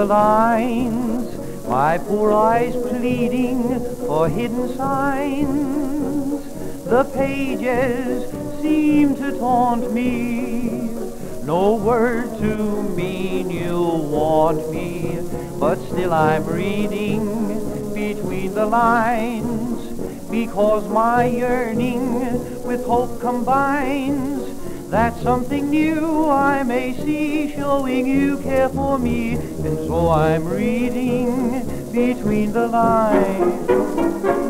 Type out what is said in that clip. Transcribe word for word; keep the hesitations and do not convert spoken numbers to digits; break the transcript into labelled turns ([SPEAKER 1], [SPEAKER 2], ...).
[SPEAKER 1] lines, my poor eyes pleading for hidden signs. The pages seem to taunt me, no word to mean you want me, but still I'm reading between the lines, because my yearning with hope combines, that something new I may see, showing you care for me, and so I'm reading between the lines.